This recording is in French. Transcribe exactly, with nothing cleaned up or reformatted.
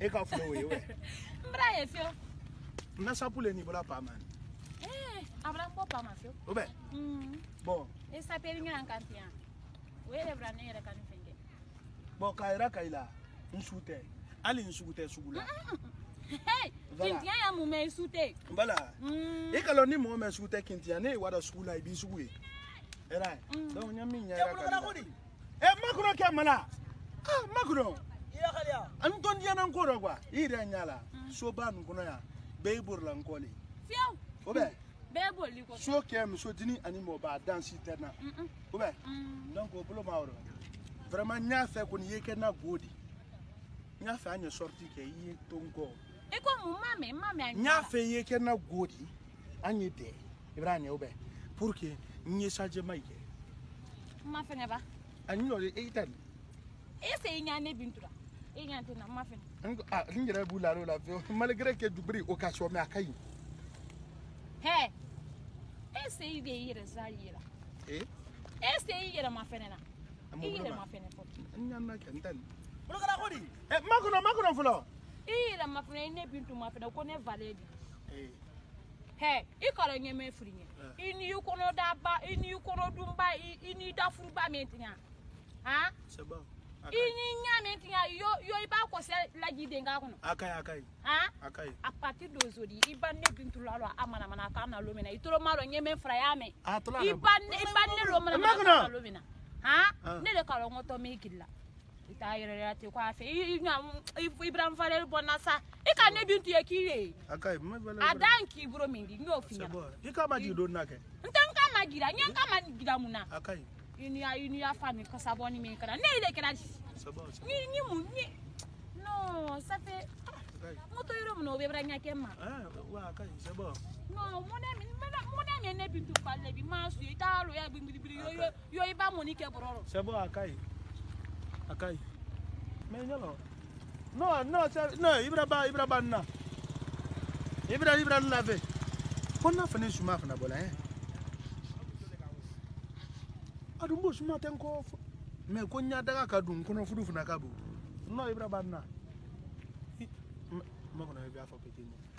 e ka flow we we mbra ye fio na sapule ni bola pa man eh abra mbo pa ma fio obe mm bon e sapeli ngan kantia we le bra ne re kan fenge bon kaira kaila nsute ali nsute sugula hey kintia ya mu me sute bala e ka lo ni mo me sute kintia ne wada sugula ibi sugue era donc nyami nyara ka e makro ke mala ah makro iya khalia an ton dia nan ko rogwa ire nyala so ba nu kono ya be burla nkole fio obe be boli ko so ke mi so dini ani mo ba dansi terna obe donc o bolo ma woro vraiment nya fe ko ni yeke na godi nya fe anya sorti ke yi tongo e ko mu mame mame anya nya fe yeke na godi anya de ibrani obe pour que ni charge maike ma fene ba ani no e itan e se nya ne bintura e nya tena ma fene ah ngere bu la la malgré que dubri occasion me akai he e se ide yire salira eh e se yire ma fene na yire ma fene ko nya na kentan bulu kala khodi eh makuno makuno fulo yire ma fene ne bintu ma fene ko ne valedi eh he i kala nyeme furinye ini yukono daba ini yukono dumba ini dafurba mentinya ha c'est bon ini nyame tinya yo yo iba ko se laji de nga kono akai akai ha akai a partir d'aujourd'hui iba ne bintu lalo amana mana kana lo mena itoro malo nyeme fra yame iba ne iba ne lo mana mana lo mena ha ne le kala ngoto me killa ita yere ate ko afi inya Ibrahim Valel bonasa e ka ne bintu yakire akai ma bala adanki bro mingi nyo finya i ka ma jido nake ntanka magira nyanka magira muna akai ini ya ini ya fami ko saboni me kala ne ile kala c'est bon ni ni mu ni no ça fait moto yoro mo be branya kema ah wa akai c'est bon no mo ne mi mo ne ne bintu palle bi ma su italo ya bi bi yo yo yo iba mo ni ke bororo c'est bon akai akai mais nyalo no no no ibra ba ibra ba na ibra ibra lave konna fane suma fana bola eh adumbo suma tenko me ko nya daga ka dun kono fudu fana ka bu no ibra ba na mo kono be afa petini